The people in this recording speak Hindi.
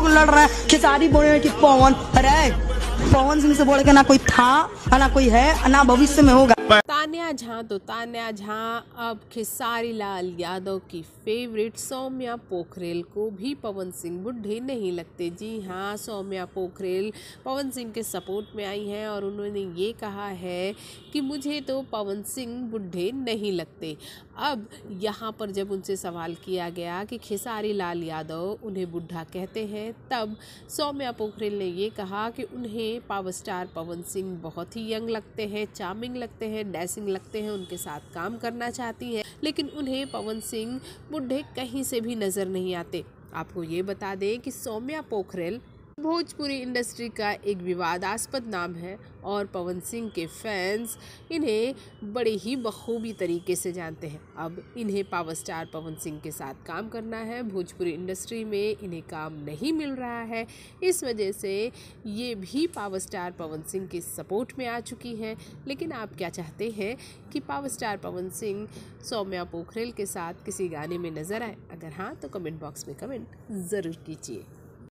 लड़ रहे हैं, खेसारी बोल रहे हैं कि पवन, अरे पवन सिंह से बोल के ना कोई था ना कोई है ना भविष्य में होगा। तान्या झां अब खेसारी लाल यादव की फेवरेट सौम्या पोखरेल को भी पवन सिंह बुड्ढे नहीं लगते। जी हाँ, सौम्या पोखरेल पवन सिंह के सपोर्ट में आई हैं और उन्होंने ये कहा है कि मुझे तो पवन सिंह बुड्ढे नहीं लगते। अब यहाँ पर जब उनसे सवाल किया गया कि खेसारी लाल यादव उन्हें बुड्ढा कहते हैं, तब सौम्या पोखरेल ने ये कहा कि उन्हें पावर स्टार पवन सिंह बहुत ही यंग लगते हैं, चार्मिंग लगते हैं, डैशिंग लगते हैं, उनके साथ काम करना चाहती हैं, लेकिन उन्हें पवन सिंह बुड्ढे कहीं से भी नज़र नहीं आते। आपको ये बता दें कि सौम्या पोखरेल भोजपुरी इंडस्ट्री का एक विवादास्पद नाम है और पवन सिंह के फैंस इन्हें बड़े ही बखूबी तरीके से जानते हैं। अब इन्हें पावर स्टार पवन सिंह के साथ काम करना है, भोजपुरी इंडस्ट्री में इन्हें काम नहीं मिल रहा है, इस वजह से ये भी पावर स्टार पवन सिंह के सपोर्ट में आ चुकी हैं। लेकिन आप क्या चाहते हैं कि पावर स्टार पवन सिंह सौम्या पोखरेल के साथ किसी गाने में नज़र आए? अगर हाँ तो कमेंट बॉक्स में कमेंट ज़रूर कीजिए।